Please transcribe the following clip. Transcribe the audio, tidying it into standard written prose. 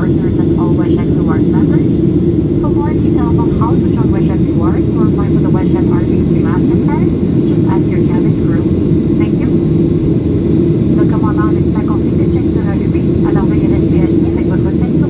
partners and all WestJet Reward members. For more details on how to join WestJet Reward or apply for the WestJet RWY31 Mastercard, just ask your cabin crew. Thank you. Le commandant laisse la consigne de check sur RWY, alors veuillez rester assis avec votre ceinture